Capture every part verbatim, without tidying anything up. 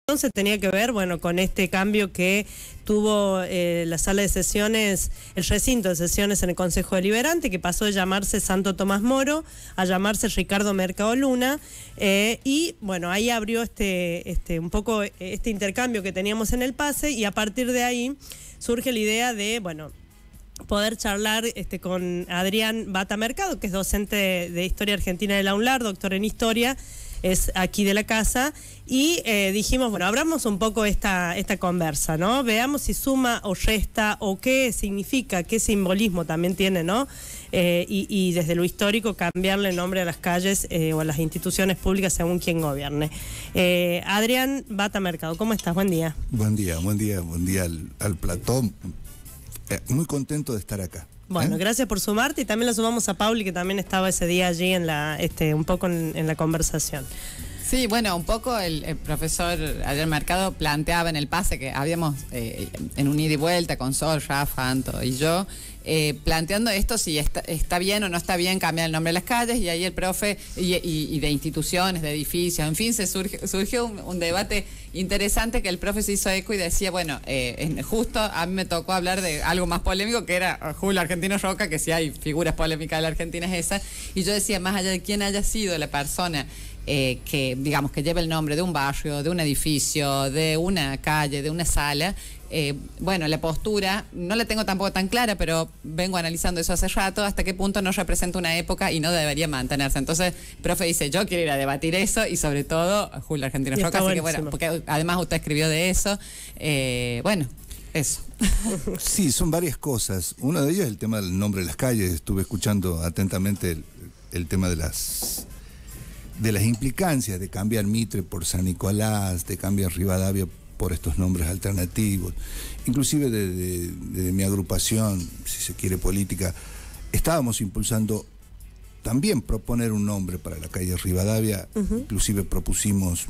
se tenía que ver, bueno, con este cambio que tuvo eh, la sala de sesiones, el recinto de sesiones en el Consejo Deliberante, que pasó de llamarse Santo Tomás Moro a llamarse Ricardo Mercado Luna, eh, y bueno, ahí abrió este, este, un poco este intercambio que teníamos en el pase, y a partir de ahí surge la idea de, bueno, poder charlar este, con Adrián Bata Mercado, que es docente de, de Historia Argentina de la UNLAR, doctor en Historia, es aquí de la casa, y eh, dijimos, bueno, abramos un poco esta, esta conversa, ¿no? Veamos si suma o resta, o qué significa, qué simbolismo también tiene, ¿no? Eh, y, y desde lo histórico cambiarle el nombre a las calles eh, o a las instituciones públicas según quien gobierne. Eh, Adrián Bata Mercado, ¿cómo estás? Buen día. Buen día, buen día, buen día al, al platón. Eh, muy contento de estar acá. Bueno, ¿Eh? gracias por sumarte, y también lo sumamos a Pauli, que también estaba ese día allí en la, este, un poco en, en la conversación. Sí, bueno, un poco el, el profesor Adrián Mercado planteaba en el pase que habíamos eh, en un ida y vuelta con Sol, Rafa, Anto y yo, eh, planteando esto si está, está bien o no está bien cambiar el nombre de las calles, y ahí el profe, y, y, y de instituciones, de edificios, en fin, se surge, surgió un, un debate interesante que el profe se hizo eco y decía, bueno, eh, justo a mí me tocó hablar de algo más polémico, que era Julio Argentino Roca, que si hay figuras polémicas de la Argentina es esa, y yo decía, más allá de quién haya sido la persona Eh, que digamos que lleva el nombre de un barrio, de un edificio, de una calle, de una sala, eh, bueno, la postura no la tengo tampoco tan clara, pero vengo analizando eso hace rato, hasta qué punto no representa una época y no debería mantenerse. Entonces, el profe dice, yo quiero ir a debatir eso, y sobre todo Julio Argentino Roca, así que bueno, porque además usted escribió de eso, eh, bueno, eso. Sí, son varias cosas. Uno de ellos es el tema del nombre de las calles. Estuve escuchando atentamente el, el tema de las de las implicancias de cambiar Mitre por San Nicolás, de cambiar Rivadavia por estos nombres alternativos. Inclusive de, de, de mi agrupación, si se quiere, política, estábamos impulsando también proponer un nombre para la calle Rivadavia. Uh-huh. Inclusive propusimos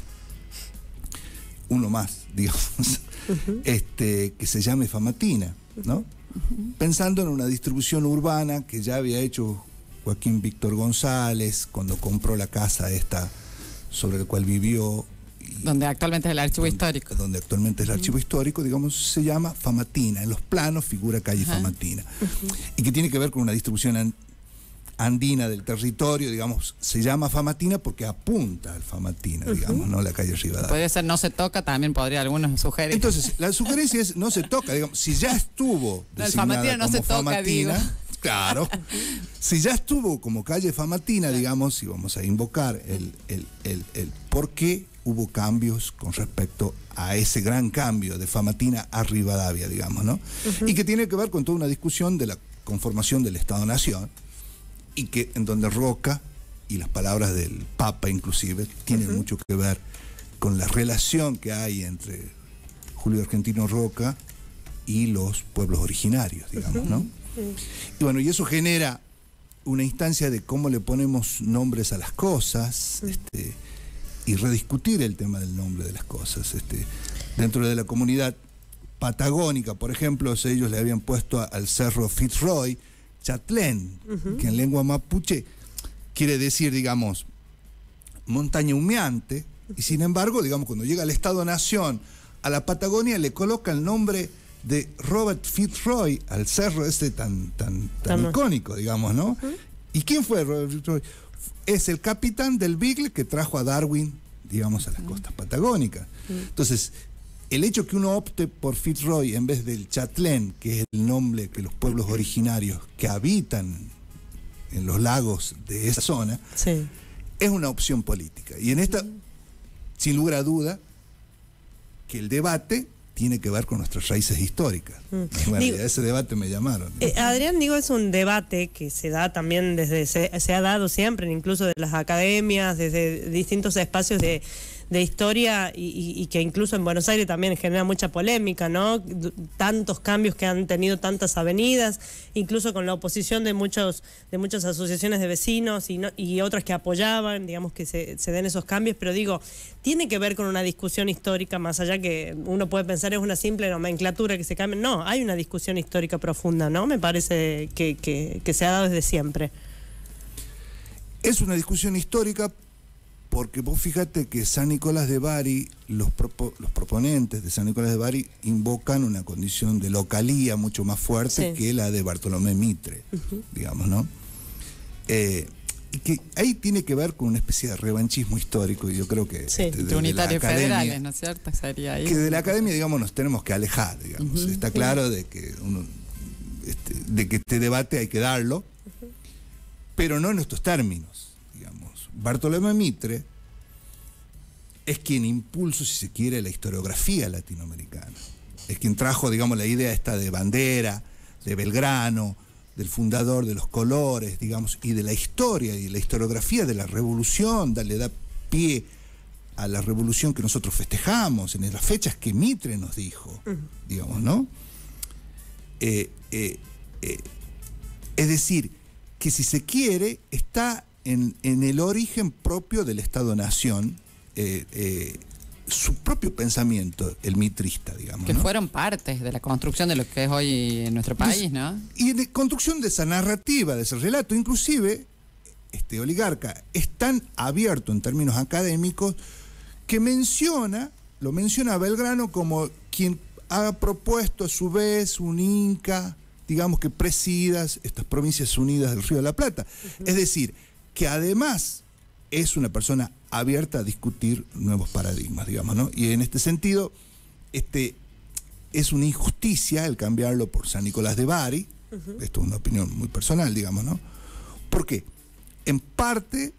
uno más, digamos, uh-huh. este, que se llame Famatina, ¿no? Uh-huh. Pensando en una distribución urbana que ya había hecho Joaquín Víctor González cuando compró la casa esta sobre la cual vivió. Y donde actualmente es el archivo donde, histórico. Donde actualmente es el archivo uh-huh. histórico, digamos, se llama Famatina. En los planos figura calle uh-huh. Famatina. Uh-huh. Y que tiene que ver con una distribución an, andina del territorio, digamos, se llama Famatina porque apunta al Famatina, uh-huh. digamos, no la calle Rivadavia. Puede ser no se toca, también podría algunos sugerir. Entonces, la sugerencia es no se toca, digamos, si ya estuvo no, el Famatina no se toca, Famatina, digo. Claro, si ya estuvo como calle Famatina, digamos, y vamos a invocar el, el, el, el por qué hubo cambios con respecto a ese gran cambio de Famatina a Rivadavia, digamos, ¿no? Uh-huh. Y que tiene que ver con toda una discusión de la conformación del Estado-Nación, y que en donde Roca y las palabras del Papa inclusive tienen uh-huh. mucho que ver con la relación que hay entre Julio Argentino Roca y los pueblos originarios, digamos, uh-huh. ¿no? Y bueno, y eso genera una instancia de cómo le ponemos nombres a las cosas, este, y rediscutir el tema del nombre de las cosas. Este, dentro de la comunidad patagónica, por ejemplo, ellos le habían puesto al cerro Fitzroy Chatlén, uh-huh. que en lengua mapuche quiere decir, digamos, montaña humeante, uh-huh. y sin embargo, digamos, cuando llega el Estado-Nación a la Patagonia, le coloca el nombre de Robert Fitzroy al cerro este tan, tan, tan icónico, digamos, ¿no? Uh-huh. ¿Y quién fue Robert Fitzroy? Es el capitán del Beagle que trajo a Darwin, digamos, a las uh-huh. costas patagónicas. Uh-huh. Entonces, el hecho que uno opte por Fitzroy en vez del Chatlén, que es el nombre que los pueblos originarios que habitan en los lagos de esa zona, sí. es una opción política. Y en esta, uh-huh. sin lugar a duda, que el debate tiene que ver con nuestras raíces históricas. Mm. Y bueno, digo, a ese debate me llamaron. Eh, Adrián, digo, es un debate que se da también desde, se, se ha dado siempre, incluso de las academias, desde distintos espacios de, de historia, y, y, y que incluso en Buenos Aires también genera mucha polémica, ¿no? Tantos cambios que han tenido tantas avenidas, incluso con la oposición de muchos de muchas asociaciones de vecinos y, no, y otras que apoyaban, digamos, que se, se den esos cambios, pero digo, tiene que ver con una discusión histórica, más allá que uno puede pensar es una simple nomenclatura que se cambia. No, hay una discusión histórica profunda, ¿no? Me parece que, que, que se ha dado desde siempre. Es una discusión histórica Porque vos fíjate que San Nicolás de Bari, los, propo, los proponentes de San Nicolás de Bari invocan una condición de localía mucho más fuerte sí. que la de Bartolomé Mitre, uh-huh. digamos, ¿no? Eh, y que ahí tiene que ver con una especie de revanchismo histórico, y yo creo que... Sí, este, de, unitarios de la academia, federales, ¿no es cierto? Sería ahí. Que de la academia, digamos, nos tenemos que alejar, digamos. Uh-huh. Está claro de que, uno, este, de que este debate hay que darlo, uh-huh. pero no en estos términos. Bartolomé Mitre es quien impulsó, si se quiere, la historiografía latinoamericana. Es quien trajo, digamos, la idea esta de Bandera, de Belgrano, del fundador de los colores, digamos, y de la historia y la historiografía de la revolución, le da pie a la revolución que nosotros festejamos, en las fechas que Mitre nos dijo, digamos, ¿no? Eh, eh, eh, es decir, que si se quiere, está En, en el origen propio del Estado-Nación, eh, eh, su propio pensamiento, el mitrista, digamos. Que ¿no? fueron partes de la construcción de lo que es hoy en nuestro país, ¿no? Y de construcción de esa narrativa, de ese relato, inclusive, este oligarca es tan abierto en términos académicos que menciona, lo menciona a Belgrano como quien ha propuesto a su vez un Inca, digamos, que presida estas provincias unidas del Río de la Plata. Uh-huh. Es decir, que además es una persona abierta a discutir nuevos paradigmas, digamos, ¿no? Y en este sentido, este, es una injusticia el cambiarlo por San Nicolás de Bari, uh-huh. esto es una opinión muy personal, digamos, ¿no? ¿Por qué? En parte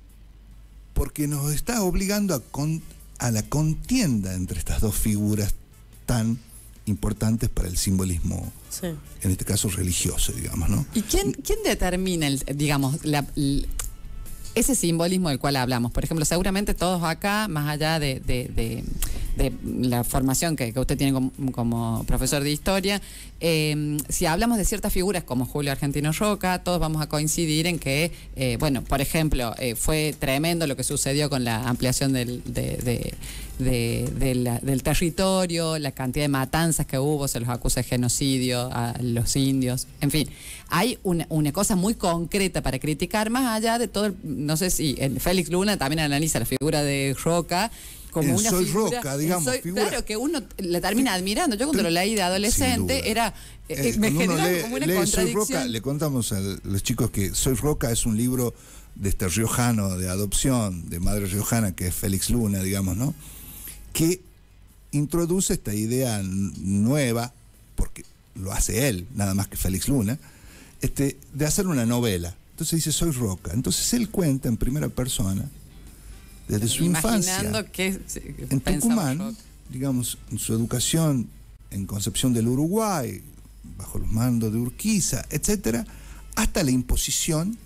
porque nos está obligando a, con, a la contienda entre estas dos figuras tan importantes para el simbolismo, sí. en este caso religioso, digamos, ¿no? ¿Y quién, quién determina, el, digamos, la, el, ese simbolismo del cual hablamos? Por ejemplo, seguramente todos acá, más allá de, de, de, de la formación que, que usted tiene como, como profesor de historia, eh, si hablamos de ciertas figuras como Julio Argentino Roca, todos vamos a coincidir en que, eh, bueno, por ejemplo, eh, fue tremendo lo que sucedió con la ampliación del, de, de, de, de la, del territorio, la cantidad de matanzas que hubo, se los acusa de genocidio a los indios, en fin, hay una, una cosa muy concreta para criticar, más allá de todo, el, no sé si el Félix Luna también analiza la figura de Roca como en una Soy figura, Roca, digamos, soy, figura, claro, que uno la termina admirando. Yo cuando lo leí de adolescente era eh, eh, me generaba lee, como una lee contradicción. Soy Roca, le contamos a los chicos que Soy Roca es un libro de este riojano de adopción, de madre riojana, que es Félix Luna, digamos, ¿no? Que introduce esta idea nueva, porque lo hace él, nada más que Félix Luna, este, de hacer una novela. Entonces dice Soy Roca. Entonces él cuenta en primera persona desde su infancia que en Tucumán, digamos, en su educación en Concepción del Uruguay, bajo los mandos de Urquiza, etcétera, hasta la imposición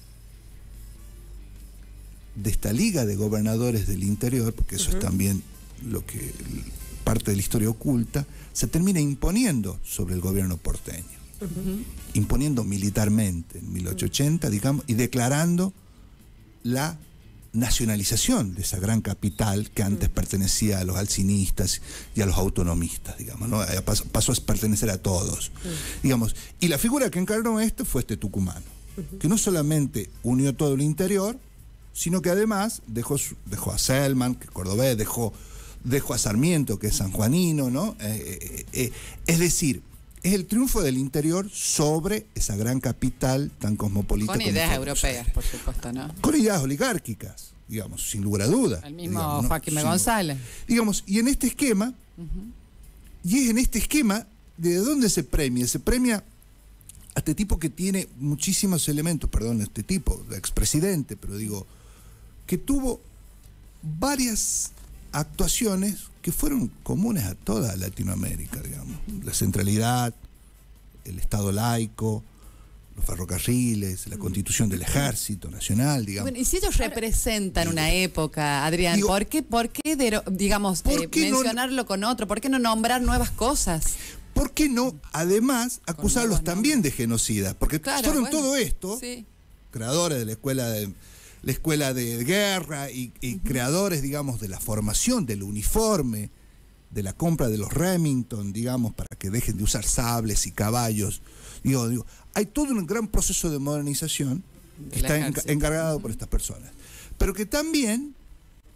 de esta liga de gobernadores del interior, porque eso uh-huh. es también lo que parte de la historia oculta, se termina imponiendo sobre el gobierno porteño, uh-huh. imponiendo militarmente en mil ochocientos ochenta, digamos, y declarando la nacionalización de esa gran capital que antes pertenecía a los alcinistas y a los autonomistas, digamos, ¿no? Pasó, pasó a pertenecer a todos, sí. digamos. Y la figura que encarnó esto fue este tucumano, uh-huh. que no solamente unió todo el interior, sino que además dejó, dejó a Selman, que es cordobés, dejó, dejó a Sarmiento, que es sanjuanino, ¿no? Eh, eh, eh, es decir, es el triunfo del interior sobre esa gran capital tan cosmopolita. Con ideas europeas, por supuesto, ¿no? Con ideas oligárquicas, digamos, sin lugar a duda. El mismo digamos, ¿no? Joaquín sí, González. Digamos, y en este esquema, uh-huh. y es en este esquema, ¿de dónde se premia? Se premia a este tipo que tiene muchísimos elementos, perdón, este tipo, expresidente, pero digo, que tuvo varias actuaciones que fueron comunes a toda Latinoamérica, digamos. La centralidad, el Estado laico, los ferrocarriles, la constitución del Ejército Nacional, digamos. Bueno, y si ellos representan digo, una época, Adrián, digo, ¿por qué, por qué de, digamos, ¿por eh, qué mencionarlo no, con otro? ¿Por qué no nombrar nuevas cosas? ¿Por qué no, además, acusarlos también de genocidas? Porque claro, fueron bueno, todo esto, sí. creadores de la escuela de... la escuela de guerra y, y uh-huh. creadores, digamos, de la formación, del uniforme, de la compra de los Remington, digamos, para que dejen de usar sables y caballos. Digo, digo, hay todo un gran proceso de modernización que está en, encargado uh-huh. por estas personas. Pero que también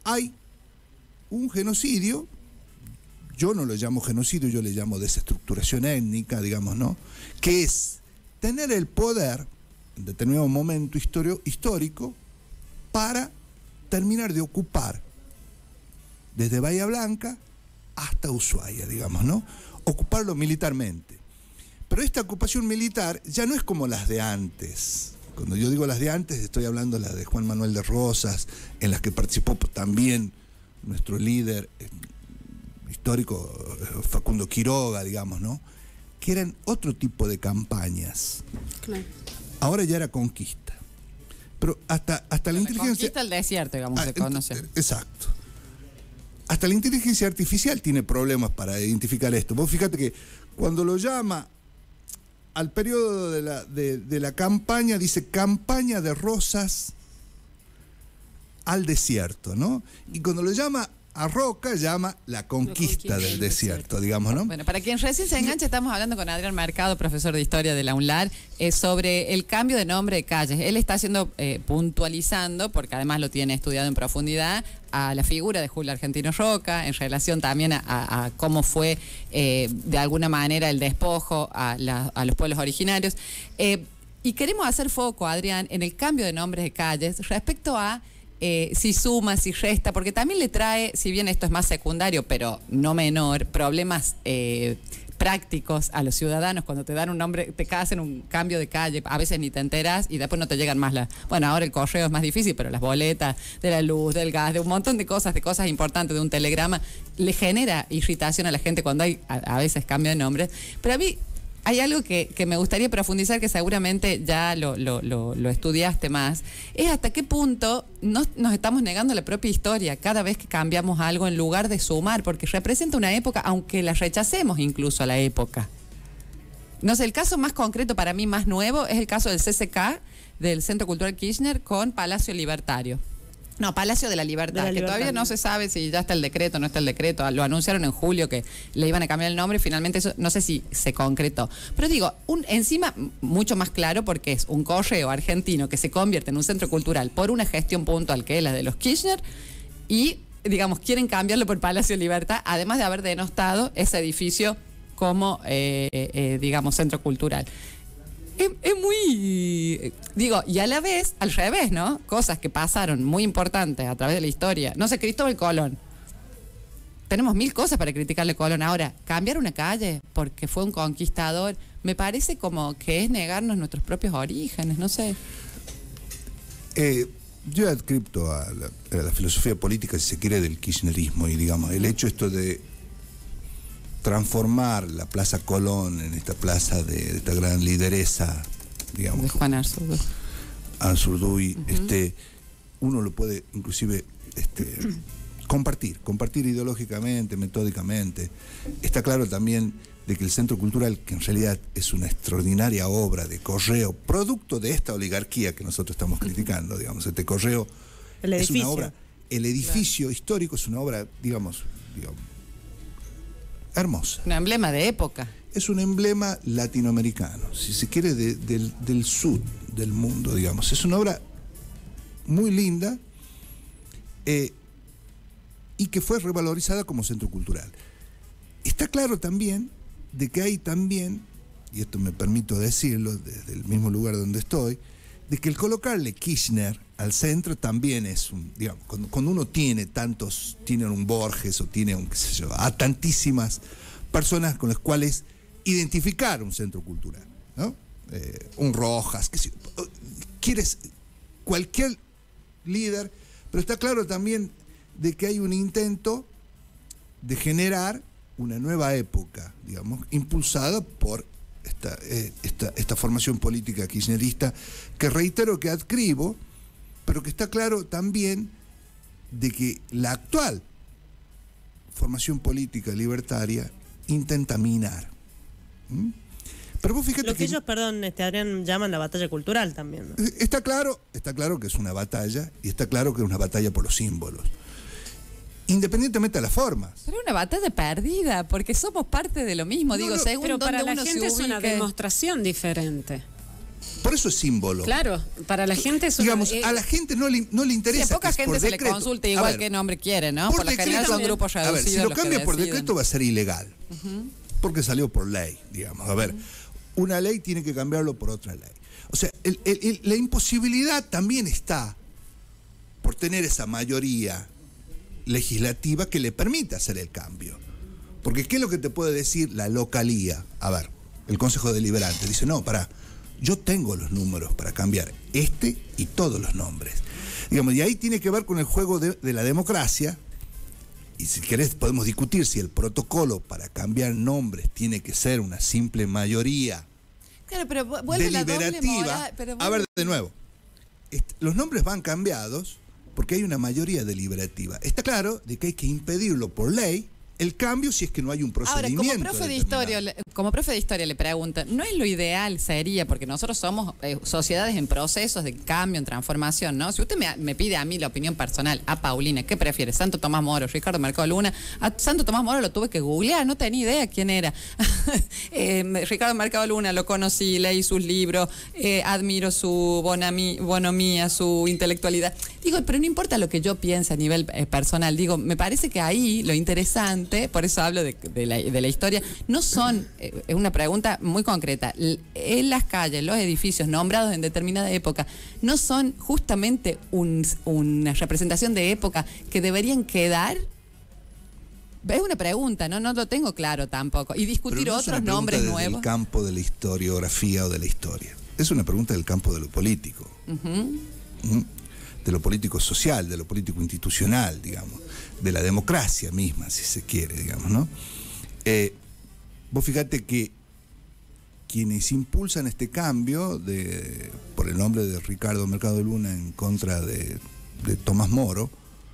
hay un genocidio, yo no lo llamo genocidio, yo le llamo desestructuración étnica, digamos, ¿no? Que es tener el poder en determinado momento histórico, histórico para terminar de ocupar desde Bahía Blanca hasta Ushuaia, digamos, ¿no? Ocuparlo militarmente. Pero esta ocupación militar ya no es como las de antes. Cuando yo digo las de antes, estoy hablando de las de Juan Manuel de Rosas, en las que participó también nuestro líder eh, histórico, eh, Facundo Quiroga, digamos, ¿no? Que eran otro tipo de campañas. Claro. Ahora ya era conquista. Pero hasta, hasta la, la inteligencia... Conquista el desierto, digamos, ah, se conoce. Exacto. Hasta la inteligencia artificial tiene problemas para identificar esto. Vos fíjate que cuando lo llama al periodo de la, de, de la campaña, dice campaña de Rosas al desierto, ¿no? Y cuando lo llama a Roca, llama la conquista, conquista del desierto, desierto, digamos, ¿no? Bueno, para quien recién se enganche, estamos hablando con Adrián Mercado, profesor de Historia de la UNLAR, eh, sobre el cambio de nombre de calles. Él está haciendo, eh, puntualizando, porque además lo tiene estudiado en profundidad, a la figura de Julio Argentino Roca, en relación también a, a, a cómo fue, eh, de alguna manera, el despojo a, la, a los pueblos originarios. Eh, y queremos hacer foco, Adrián, en el cambio de nombres de calles respecto a Eh, si suma, si resta, porque también le trae, si bien esto es más secundario, pero no menor, problemas eh, prácticos a los ciudadanos cuando te dan un nombre, te hacen un cambio de calle, a veces ni te enteras y después no te llegan más las... Bueno, ahora el correo es más difícil, pero las boletas de la luz, del gas, de un montón de cosas, de cosas importantes, de un telegrama, le genera irritación a la gente cuando hay a, a veces cambio de nombre. Pero a mí hay algo que, que me gustaría profundizar, que seguramente ya lo, lo, lo, lo estudiaste más, es hasta qué punto nos, nos estamos negando la propia historia cada vez que cambiamos algo en lugar de sumar, porque representa una época, aunque la rechacemos incluso a la época. No sé, el caso más concreto para mí, más nuevo, es el caso del C C K, del Centro Cultural Kirchner, con Palacio Libertario. No, Palacio de la Libertad, de la que Libertad. Todavía no se sabe si ya está el decreto, no está el decreto. Lo anunciaron en julio que le iban a cambiar el nombre y finalmente eso no sé si se concretó. Pero digo, un, encima mucho más claro, porque es un correo argentino que se convierte en un centro cultural por una gestión puntual que es la de los Kirchner y, digamos, quieren cambiarlo por Palacio de Libertad, además de haber denostado ese edificio como, eh, eh, digamos, centro cultural. Es, es muy, digo, y a la vez, al revés, ¿no? Cosas que pasaron muy importantes a través de la historia. No sé, Cristóbal Colón. Tenemos mil cosas para criticarle a Colón. Ahora, cambiar una calle porque fue un conquistador, me parece como que es negarnos nuestros propios orígenes, no sé. Eh, yo adscripto a la, a la filosofía política, si se quiere, del kirchnerismo, y digamos, el hecho esto de transformar la Plaza Colón en esta plaza de, de esta gran lideresa, digamos, de Juan Arzurduy, Arzurduy, uh-huh. este, uno lo puede inclusive este, compartir, compartir ideológicamente, metódicamente. Está claro también de que el Centro Cultural, que en realidad es una extraordinaria obra de correo, producto de esta oligarquía que nosotros estamos criticando, uh-huh. digamos, este correo el es edificio. una obra, el edificio claro. histórico es una obra, digamos, digamos hermosa. Un emblema de época. Es un emblema latinoamericano, si se quiere, de, del, del sur del mundo, digamos. Es una obra muy linda eh, y que fue revalorizada como centro cultural. Está claro también de que hay también, y esto me permito decirlo desde el mismo lugar donde estoy, de que el colocarle Kirchner al centro también es un, digamos, cuando, cuando uno tiene tantos, tiene un Borges o tiene un, qué sé yo, a tantísimas personas con las cuales identificar un centro cultural, ¿no? Eh, un Rojas, qué sé yo, quieres cualquier líder, pero está claro también de que hay un intento de generar una nueva época, digamos, impulsada por esta, eh, esta, esta formación política kirchnerista, que reitero que adscribo, pero que está claro también de que la actual formación política libertaria intenta minar. ¿Mm? Pero vos fíjate Lo que, que ellos, perdón, este, Adrián, llaman la batalla cultural también, ¿no? Está claro, está claro que es una batalla, y está claro que es una batalla por los símbolos, independientemente de las formas. Pero es una batalla perdida, porque somos parte de lo mismo. No, digo, no, según pero para donde la uno gente se es una ubique... demostración diferente. Por eso es símbolo. Claro, para la gente es una, Digamos, eh, a la gente no le, no le interesa. Sí, a poca que es gente por se decreto. le consulta A igual ver, qué nombre quiere, ¿no? Por, Por lo general son grupos reducidos. A ver, si lo los que cambia por deciden. decreto va a ser ilegal. Uh-huh. Porque salió por ley, digamos. A ver, uh-huh. una ley tiene que cambiarlo por otra ley. O sea, el, el, el, la imposibilidad también está por tener esa mayoría legislativa que le permita hacer el cambio. Porque ¿qué es lo que te puede decir la localía? A ver, el Consejo Deliberante dice, no, pará, yo tengo los números para cambiar este y todos los nombres. Digamos, y ahí tiene que ver con el juego de, de la democracia. Y si querés podemos discutir si el protocolo para cambiar nombres tiene que ser una simple mayoría claro, pero vuelve deliberativa. La doble moral, pero vuelve... A ver, de nuevo, este, los nombres van cambiados porque hay una mayoría deliberativa. Está claro de que hay que impedirlo por ley el cambio si es que no hay un procedimiento. Ahora, como profe de historia, como profe de historia le pregunta, ¿no es lo ideal sería, porque nosotros somos eh, sociedades en procesos de cambio, en transformación, ¿no? Si usted me, me pide a mí la opinión personal, a Paulina, ¿qué prefiere? ¿Santo Tomás Moro, Ricardo Mercado Luna? A Santo Tomás Moro lo tuve que googlear, no tenía idea quién era. eh, Ricardo Mercado Luna lo conocí, leí sus libros, eh, admiro su bonami, bonomía, su intelectualidad. Digo, pero no importa lo que yo piense a nivel eh, personal, digo, me parece que ahí lo interesante, por eso hablo de, de, la, de la historia, no son, es eh, una pregunta muy concreta, en las calles, los edificios nombrados en determinada época, no son justamente un, una representación de época que deberían quedar. Es una pregunta, ¿no? No lo tengo claro tampoco. Y discutir no otros nombres nuevos. Es del campo de la historiografía o de la historia. Es una pregunta del campo de lo político. Uh-huh. ¿Mm? De lo político social, de lo político institucional, digamos, de la democracia misma, si se quiere, digamos, ¿no? Eh, vos fíjate que quienes impulsan este cambio de, por el nombre de Ricardo Mercado Luna en contra de, de Tomás Moro,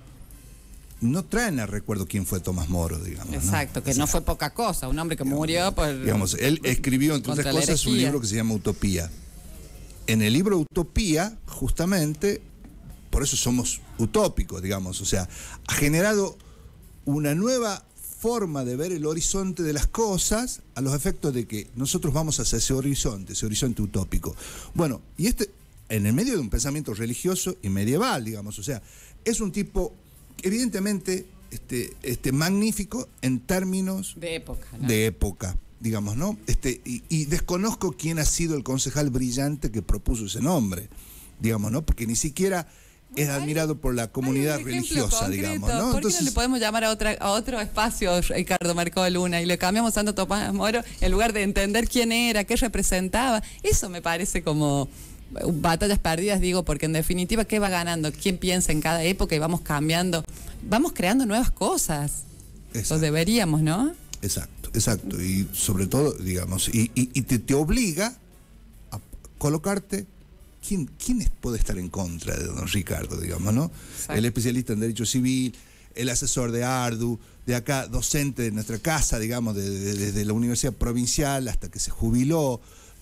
no traen a recuerdo quién fue Tomás Moro, digamos. Exacto, ¿no? que o sea, no fue poca cosa, un hombre que digamos, murió por... Digamos, él escribió, entre otras cosas, un libro que se llama Utopía. En el libro Utopía, justamente... Por eso somos utópicos, digamos, o sea, ha generado una nueva forma de ver el horizonte de las cosas a los efectos de que nosotros vamos hacia ese horizonte, ese horizonte utópico. Bueno, y este, en el medio de un pensamiento religioso y medieval, digamos, o sea, es un tipo evidentemente este, este, magnífico en términos de época, ¿no? de época, digamos, ¿no? Este, y, y desconozco quién ha sido el concejal brillante que propuso ese nombre, digamos, ¿no? Porque ni siquiera... es admirado por la comunidad religiosa, concreto, digamos, ¿no? ¿Por Entonces, qué no le podemos llamar a, otra, a otro espacio, Ricardo Mercado Luna, y le cambiamos a Santo Tomás Moro en lugar de entender quién era, qué representaba? Eso me parece como batallas perdidas, digo, porque en definitiva, ¿qué va ganando? ¿Quién piensa en cada época? Y vamos cambiando, vamos creando nuevas cosas. Eso deberíamos, ¿no? Exacto, exacto. Y sobre todo, digamos, y, y, y te, te obliga a colocarte... ¿Quién, ¿Quién puede estar en contra de don Ricardo, digamos, no? Exacto. El especialista en Derecho Civil, el asesor de Ardu, de acá, docente de nuestra casa, digamos, desde de, de, de la Universidad Provincial hasta que se jubiló,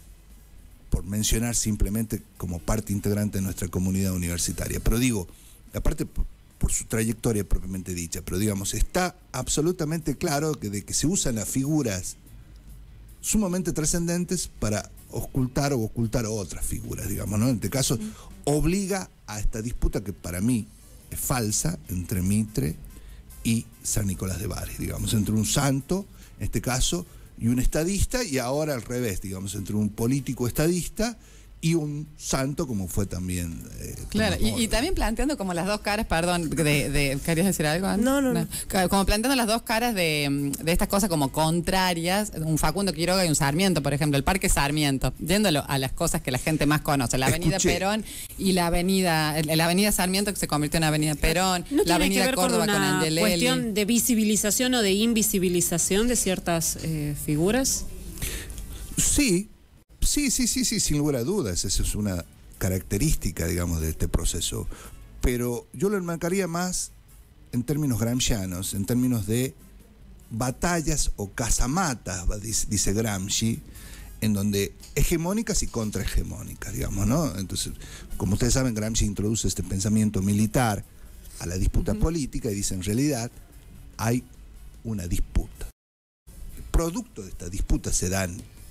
por mencionar simplemente como parte integrante de nuestra comunidad universitaria. Pero digo, aparte por, por su trayectoria propiamente dicha, pero digamos, está absolutamente claro que de que se usan las figuras sumamente trascendentes para ocultar o ocultar otras figuras, digamos, ¿no? En este caso, obliga a esta disputa que para mí es falsa entre Mitre y San Nicolás de Bari, digamos, entre un santo, en este caso, y un estadista, y ahora al revés, digamos, entre un político estadista y un santo como fue también eh, claro, y, y también planteando como las dos caras, perdón, de, de ¿querías decir algo antes? No, no, no. Como planteando las dos caras de, de estas cosas como contrarias, un Facundo Quiroga y un Sarmiento, por ejemplo, el Parque Sarmiento, yéndolo a las cosas que la gente más conoce, la Avenida Escuché. Perón y la Avenida, la Avenida Sarmiento que se convirtió en Avenida Perón, ¿No la Avenida tiene que ver Córdoba con con una Angelelli? cuestión de visibilización o de invisibilización de ciertas eh, figuras? Sí, sí, sí, sí, sí, sin lugar a dudas, esa es una característica, digamos, de este proceso, pero yo lo enmarcaría más en términos gramscianos, en términos de batallas o casamatas, dice Gramsci, en donde hegemónicas y contrahegemónicas, digamos, ¿no? Entonces, como ustedes saben, Gramsci introduce este pensamiento militar a la disputa uh-huh. política y dice, en realidad, hay una disputa. El producto de esta disputa se dan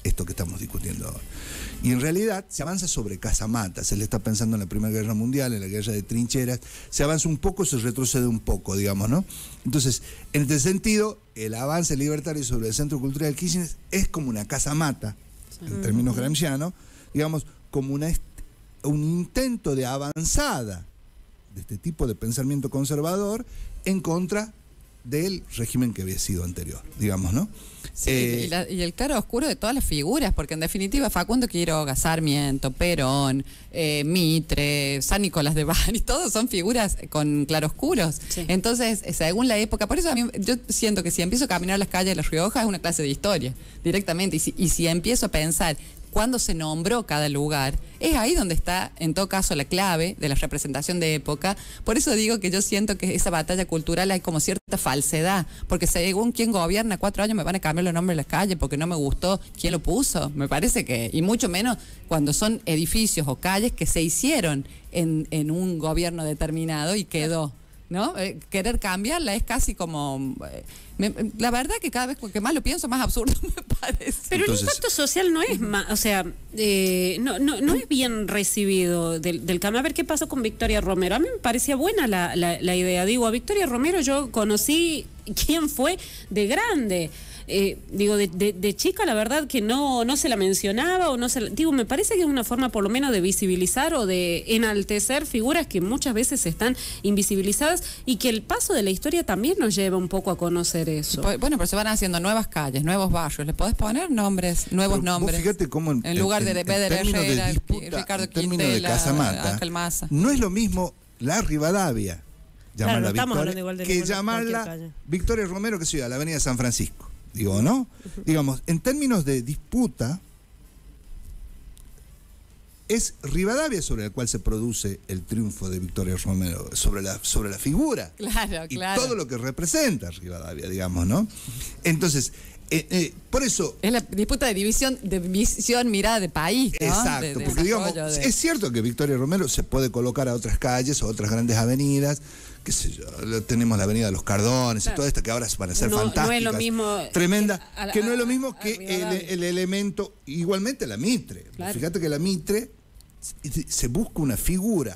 esto que estamos discutiendo ahora. Y en realidad se avanza sobre casamatas, se le está pensando en la Primera Guerra Mundial, en la guerra de trincheras, se avanza un poco, se retrocede un poco, digamos, ¿no? Entonces, en este sentido, el avance libertario sobre el Centro Cultural Kirchner es como una casamata, en términos gramscianos, digamos, como una, un intento de avanzada de este tipo de pensamiento conservador en contra del régimen que había sido anterior, digamos, ¿no? Sí, eh, y, la, y el claro oscuro de todas las figuras, porque en definitiva Facundo Quiroga, Sarmiento, Perón, eh, Mitre, San Nicolás de Bari, todos son figuras con claroscuros. Sí. Entonces, según la época, por eso a mí, yo siento que si empiezo a caminar las calles de La Rioja es una clase de historia, directamente, y si, y si empiezo a pensar cuándo se nombró cada lugar, es ahí donde está, en todo caso, la clave de la representación de época. Por eso digo que yo siento que esa batalla cultural hay como cierta falsedad, porque según quién gobierna cuatro años me van a cambiar los nombres de las calles porque no me gustó quién lo puso. Me parece que, y mucho menos cuando son edificios o calles que se hicieron en, en un gobierno determinado y quedó, ¿no? Eh, querer cambiarla es casi como... Eh, me, la verdad que cada vez que más lo pienso, más absurdo me parece. Pero Entonces, el impacto social no es más, o sea, eh, no, no, no es bien recibido del, del cambio. A ver qué pasó con Victoria Romero. A mí me parecía buena la, la, la idea. Digo, a Victoria Romero yo conocí quién fue de grande. Eh, digo, de, de, de chica la verdad que no, no se la mencionaba o no se la, digo, me parece que es una forma por lo menos de visibilizar o de enaltecer figuras que muchas veces están invisibilizadas y que el paso de la historia también nos lleva un poco a conocer eso. Bueno, pero se van haciendo nuevas calles, nuevos barrios, ¿le podés poner nombres, nuevos pero nombres? Vos fíjate cómo en, en lugar en, de Beder Herrera, de disputa, Ricardo Quintela, Ángel Massa. No es lo mismo la Rivadavia, llamarla claro, no Victoria, de que llamarla Victoria Romero, que sea la Avenida San Francisco. Digo, ¿no? Uh-huh. Digamos, en términos de disputa, es Rivadavia sobre la cual se produce el triunfo de Victoria Romero, sobre la, sobre la figura. Claro, y claro. todo lo que representa Rivadavia, digamos, ¿no? Entonces, eh, eh, por eso... Es la disputa de división, de visión, mirada de país, ¿no? Exacto, de, de porque digamos, de... es cierto que Victoria Romero se puede colocar a otras calles o otras grandes avenidas, qué sé yo, tenemos la avenida de los Cardones, claro, y todo esto que ahora van a ser no, fantásticas, no es lo mismo tremenda, que, a, que no es lo mismo a, que el, el elemento, igualmente la Mitre. Claro. Fíjate que la Mitre se busca una figura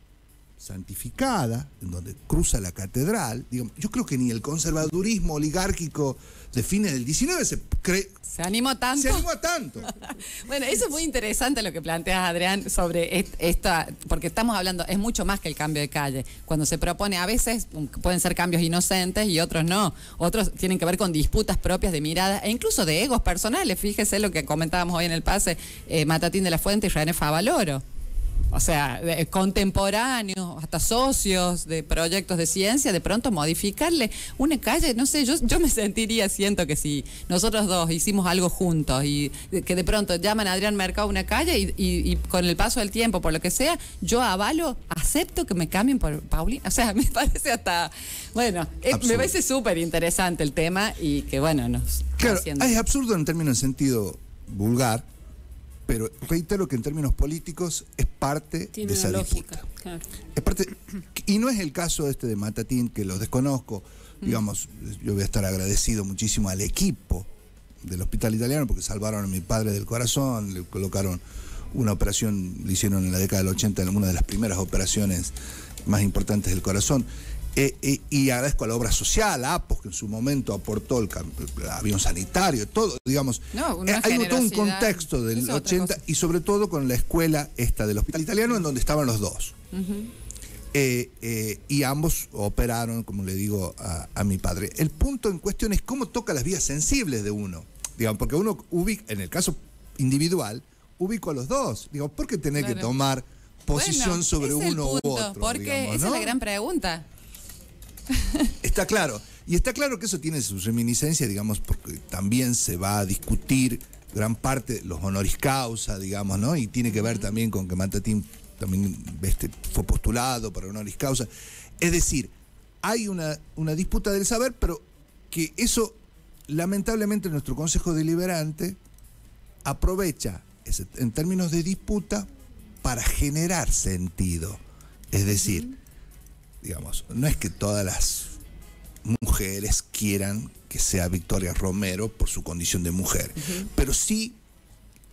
santificada, en donde cruza la catedral. Digamos, yo creo que ni el conservadurismo oligárquico de fines del diecinueve se cree... Se animó tanto. Se animó tanto. Bueno, eso es muy interesante lo que planteas, Adrián, sobre esta, porque estamos hablando, es mucho más que el cambio de calle. Cuando se propone, a veces pueden ser cambios inocentes y otros no. Otros tienen que ver con disputas propias de mirada e incluso de egos personales. Fíjese lo que comentábamos hoy en el pase, eh, Matatín de la Fuente y René Favaloro. O sea, de, contemporáneos, hasta socios de proyectos de ciencia, de pronto modificarle una calle, no sé, yo, yo me sentiría, siento que si nosotros dos hicimos algo juntos y que de pronto llaman a Adrián Mercado a una calle y, y, y con el paso del tiempo, por lo que sea, yo avalo, acepto que me cambien por Paulina. O sea, me parece hasta, bueno, eh, me parece súper interesante el tema y que bueno, nos... Claro, es absurdo en términos de sentido vulgar, pero reitero que en términos políticos es parte Tiene de esa lógica, disputa. Claro. Es parte, y no es el caso este de Matatín, que lo desconozco. Mm. Digamos, yo voy a estar agradecido muchísimo al equipo del Hospital Italiano porque salvaron a mi padre del corazón, le colocaron una operación, le hicieron en la década del ochenta una de las primeras operaciones más importantes del corazón. Eh, eh, y agradezco a la obra social, a APOS, que en su momento aportó el, el avión sanitario, todo, digamos. No, eh, hay todo un contexto del ochenta y sobre todo con la escuela esta del Hospital Italiano, en donde estaban los dos. Uh-huh. eh, eh, y ambos operaron, como le digo, a, a mi padre. El punto en cuestión es cómo toca las vías sensibles de uno. Digamos, porque uno ubica, en el caso individual, ubico a los dos. Digo, ¿por qué tener claro. que tomar posición bueno, sobre uno u otro? Porque digamos, esa ¿no? es la gran pregunta. Está claro, y está claro que eso tiene sus reminiscencias, digamos, porque también se va a discutir gran parte de los honoris causa, digamos, ¿no? Y tiene que ver también con que Matatín también este, fue postulado para honoris causa. Es decir, hay una, una disputa del saber, pero que eso, lamentablemente, nuestro Consejo Deliberante aprovecha, ese, en términos de disputa, para generar sentido. Es decir, uh-huh. digamos, no es que todas las mujeres quieran que sea Victoria Romero por su condición de mujer, uh-huh. pero sí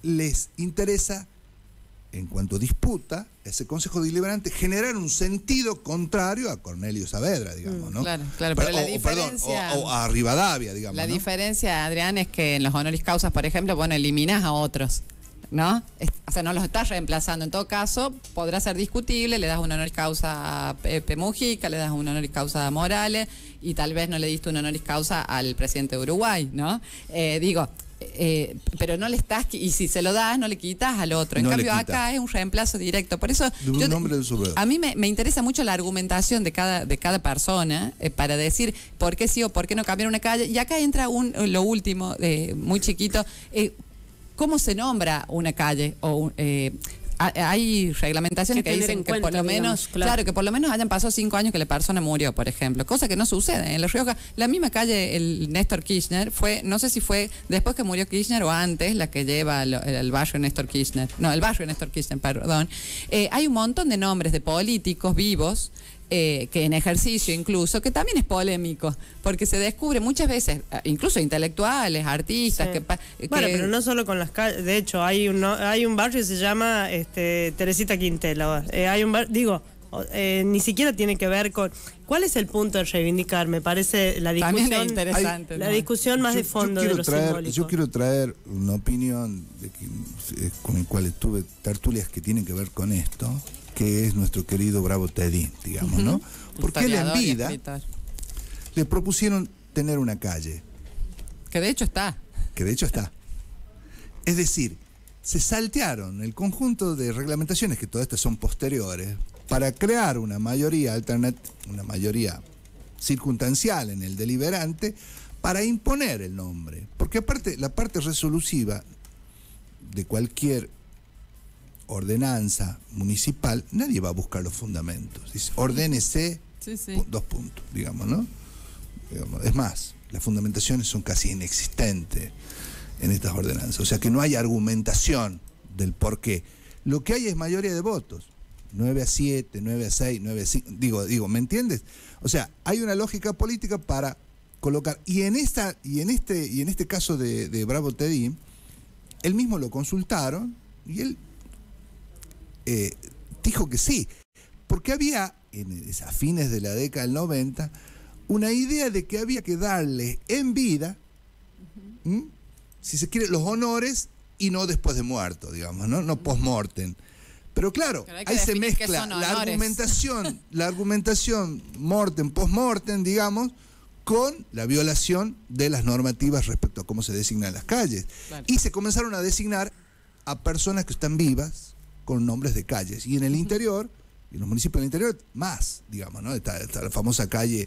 les interesa, en cuanto disputa, ese Consejo Deliberante, generar un sentido contrario a Cornelio Saavedra, digamos, ¿no? Claro, claro, pero, pero la o, diferencia... Perdón, o, o a Rivadavia, digamos, La ¿no? diferencia, Adrián, es que en los honoris causas, por ejemplo, bueno, eliminas a otros, ¿no? Es, o sea, no los estás reemplazando. En todo caso, podrá ser discutible, le das un honoris causa a Pepe Mujica, le das un honoris causa a Morales, y tal vez no le diste un honoris causa al presidente de Uruguay, ¿no? Eh, digo... Eh, pero no le estás, y si se lo das, no le quitas al otro. En no cambio, acá es un reemplazo directo. Por eso, de un yo, nombre de su a mí me, me interesa mucho la argumentación de cada, de cada persona eh, para decir por qué sí o por qué no cambiar una calle. Y acá entra un, lo último, eh, muy chiquito. Eh, ¿Cómo se nombra una calle? O eh, hay reglamentaciones que, que dicen que cuenta, por lo menos, digamos, claro. claro, que por lo menos hayan pasado cinco años que la persona murió, por ejemplo, cosa que no sucede. En La Rioja, la misma calle, el Néstor Kirchner, fue, no sé si fue después que murió Kirchner o antes, la que lleva al, al barrio Néstor Kirchner, no, el barrio Néstor Kirchner, perdón. Eh, hay un montón de nombres de políticos vivos, Eh, que en ejercicio incluso, que también es polémico, porque se descubre muchas veces, incluso intelectuales, artistas, sí. que, que... Bueno, pero no solo con las calles, de hecho, hay un, hay un barrio que se llama este, Teresita Quintela, eh, hay un bar, digo, eh, ni siquiera tiene que ver con... ¿Cuál es el punto de reivindicar? Me parece la discusión... También es interesante. Hay, ¿no? La discusión más yo, de fondo yo de lo traer, simbólico. Yo quiero traer una opinión de que, eh, con la cual tuve tertulias que tienen que ver con esto, que es nuestro querido Bravo Tedín, digamos, uh-huh. ¿no? Porque él en vida le propusieron tener una calle. Que de hecho está. Que de hecho está. Es decir, se saltearon el conjunto de reglamentaciones, que todas estas son posteriores, para crear una mayoría alternativa, una mayoría circunstancial en el deliberante, para imponer el nombre. Porque aparte, la parte resolutiva de cualquier ordenanza municipal, nadie va a buscar los fundamentos. Dice, ordénese, sí, sí. pu- dos puntos, digamos, ¿no? Digamos, es más, las fundamentaciones son casi inexistentes en estas ordenanzas. O sea que no hay argumentación del por qué. Lo que hay es mayoría de votos. nueve a siete, nueve a seis, nueve a cinco. Digo, digo, ¿me entiendes? O sea, hay una lógica política para colocar. Y en esta, y en este, y en este caso de, de Bravo Tedín, él mismo lo consultaron y él Eh, dijo que sí, porque había, en, a fines de la década del noventa, una idea de que había que darle en vida, uh-huh. ¿m? si se quiere, los honores y no después de muerto, digamos, no, no post-mortem. Pero claro, Pero ahí se mezcla la argumentación, la argumentación mortem, post-mortem, digamos, con la violación de las normativas respecto a cómo se designan las calles. Claro. Y se comenzaron a designar a personas que están vivas con nombres de calles. Y en el interior, y en los municipios del interior, más, digamos, ¿no? Está, está la famosa calle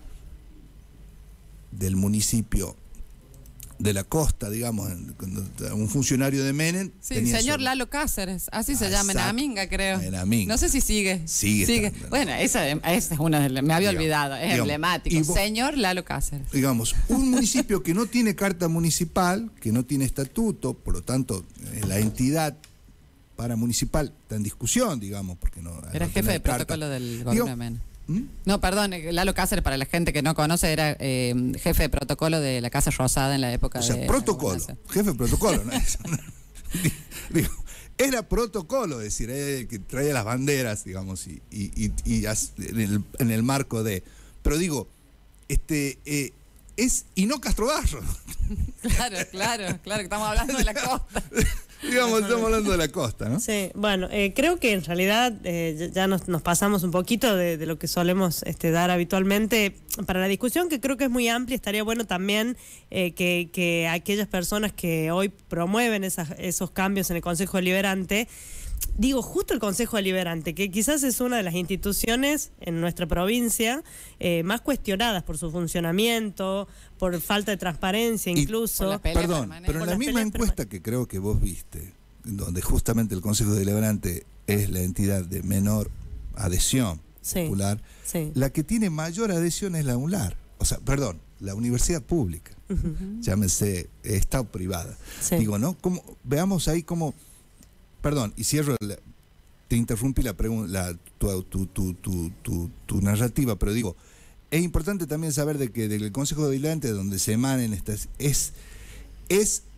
del municipio de la costa, digamos, un funcionario de Menem. Sí, el señor sobre... Lalo Cáceres, así se ah, llama, en Aminga, creo. En Aminga. No sé si sigue. Sigue. sigue. Estando, bueno, esa, esa es una, de, me había digamos, olvidado, es digamos, emblemático. Vos, señor Lalo Cáceres. Digamos, un municipio que no tiene carta municipal, que no tiene estatuto, por lo tanto, la entidad paramunicipal está en discusión, digamos, porque no... Era no jefe de carta. protocolo del gobierno de Menem. ¿Mm? No, perdón, Lalo Cáceres, para la gente que no conoce, era eh, jefe de protocolo de la Casa Rosada en la época o sea, de... protocolo, jefe de protocolo, ¿no? Digo, era protocolo, es decir, eh, que traía las banderas, digamos, y, y, y, y en, el, en el marco de... Pero digo, este... Eh, es y no Castro Barro. Claro, claro, claro, que estamos hablando de la costa. Digamos, estamos hablando de la costa, ¿no? Sí, bueno, eh, creo que en realidad eh, ya nos, nos pasamos un poquito de, de lo que solemos este, dar habitualmente para la discusión, que creo que es muy amplia. Estaría bueno también eh, que, que aquellas personas que hoy promueven esas, esos cambios en el Consejo Deliberante, digo, justo el Consejo Deliberante, que quizás es una de las instituciones en nuestra provincia eh, más cuestionadas por su funcionamiento, por falta de transparencia incluso. Y, perdón, pero en la misma encuesta que creo que vos viste, donde justamente el Consejo Deliberante es la entidad de menor adhesión sí, popular, sí. la que tiene mayor adhesión es la UNLAR, o sea, perdón, la universidad pública, uh-huh. llámese Estado privada. Sí. Digo, ¿no? Como, veamos ahí cómo... Perdón, y cierro, la, te interrumpí la pregunta, tu, tu, tu, tu, tu, tu narrativa, pero digo, es importante también saber de que del Consejo Deliberante, donde se emanen estas, es, es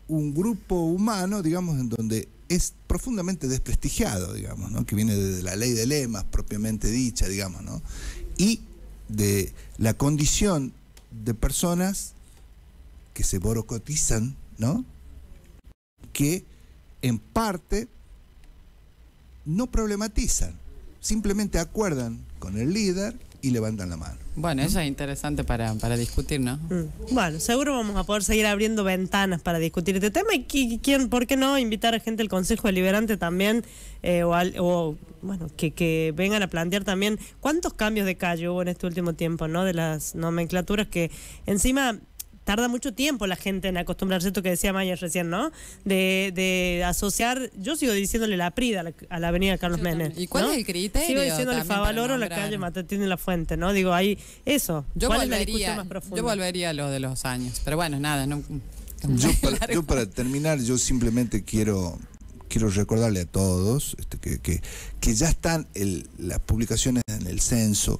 un grupo humano, digamos, en donde es profundamente desprestigiado, digamos, ¿no? Que viene de la ley de lemas propiamente dicha, digamos, ¿no? Y de la condición de personas que se borocotizan, ¿no? Que en parte no problematizan, simplemente acuerdan con el líder y levantan la mano. Bueno, eso es interesante para, para discutir, ¿no? Mm. Bueno, seguro vamos a poder seguir abriendo ventanas para discutir este tema y qui- quién, ¿por qué no invitar a gente del Consejo Deliberante también eh, o, al, o bueno que, que vengan a plantear también cuántos cambios de calle hubo en este último tiempo, ¿no? De las nomenclaturas que encima tarda mucho tiempo la gente en acostumbrarse, esto que decía Maya recién, ¿no? De, de asociar, yo sigo diciéndole la Prida a la, a la avenida Carlos Menem. ¿Y cuál ¿no? es el criterio? Sigo diciéndole también Favaloro a para la nombrar? calle Matatín de la Fuente, ¿no? Digo, ahí, eso. Yo ¿Cuál es la discusión volvería, más profunda? yo volvería a lo de los años. Pero bueno, nada, no. Yo para, yo para terminar, yo simplemente quiero quiero recordarle a todos este, que, que, que ya están el, las publicaciones en el censo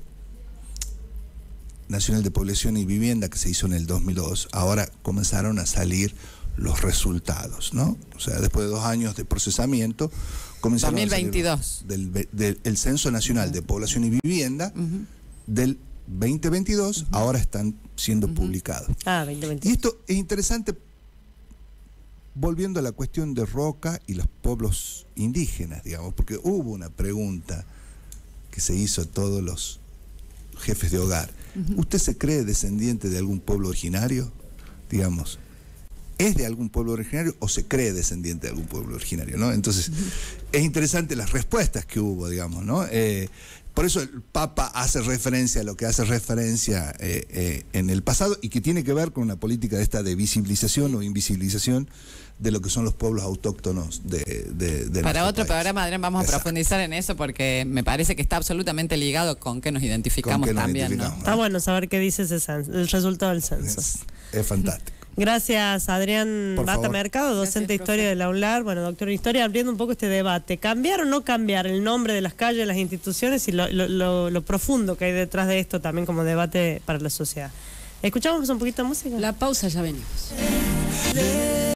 Nacional de Población y Vivienda que se hizo en el dos mil dos. Ahora comenzaron a salir los resultados, ¿no? O sea, después de dos años de procesamiento, comenzaron dos mil veintidós. a salir los, del, del Censo Nacional uh-huh. de Población y Vivienda uh-huh. del veinte veintidós, uh-huh. ahora están siendo uh-huh. publicados. Ah, veinte veintidós. Y esto es interesante, volviendo a la cuestión de Roca y los pueblos indígenas, digamos, porque hubo una pregunta que se hizo a todos los jefes de hogar. Uh-huh. ¿Usted se cree descendiente de algún pueblo originario? Digamos, ¿es de algún pueblo originario o se cree descendiente de algún pueblo originario? ¿No? Entonces, uh-huh. es interesante las respuestas que hubo, digamos, ¿no? Eh, por eso el Papa hace referencia a lo que hace referencia eh, eh, en el pasado y que tiene que ver con una política de esta de visibilización o invisibilización de lo que son los pueblos autóctonos de, de, de Para otro país. programa, Adrián, vamos Exacto. a profundizar en eso porque me parece que está absolutamente ligado con que nos identificamos qué nos también, identificamos, ¿no? Está bueno saber qué dice ese censo, el resultado del censo. Es, es fantástico. Gracias, Adrián Por Bata favor. Mercado, docente Gracias, de Historia profe. de la UNLAR, bueno, doctor en Historia, abriendo un poco este debate. ¿Cambiar o no cambiar el nombre de las calles, de las instituciones y lo, lo, lo, lo profundo que hay detrás de esto también como debate para la sociedad? ¿Escuchamos un poquito de música? La pausa, ya venimos.